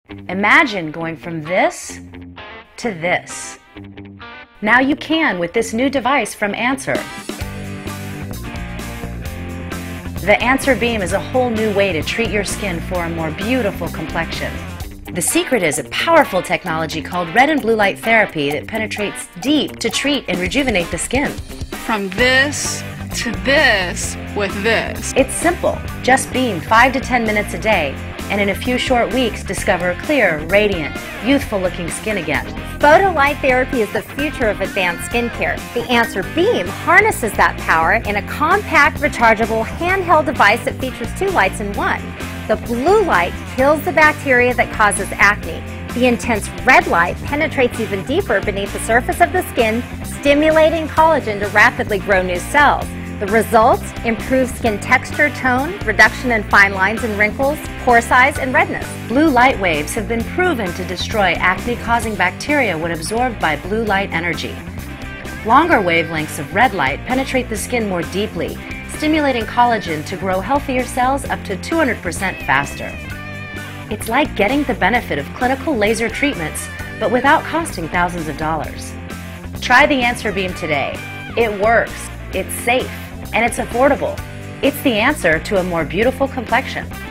Imagine going from this to this. Now you can with this new device from Answer. The Answer Beam is a whole new way to treat your skin for a more beautiful complexion. The secret is a powerful technology called red and blue light therapy that penetrates deep to treat and rejuvenate the skin. From this to this with this. It's simple. Just beam 5 to 10 minutes a day, and in a few short weeks discover clear, radiant, youthful-looking skin again. Photolight therapy is the future of advanced skincare. The Answer Beam harnesses that power in a compact, rechargeable, handheld device that features 2 lights in one. The blue light kills the bacteria that causes acne. The intense red light penetrates even deeper beneath the surface of the skin, stimulating collagen to rapidly grow new cells. The result? Improved skin texture, tone, reduction in fine lines and wrinkles, pore size, and redness. Blue light waves have been proven to destroy acne-causing bacteria when absorbed by blue light energy. Longer wavelengths of red light penetrate the skin more deeply, stimulating collagen to grow healthier cells up to 200% faster. It's like getting the benefit of clinical laser treatments, but without costing thousands of dollars. Try the Answer Beam today. It works, it's safe, and it's affordable. It's the answer to a more beautiful complexion.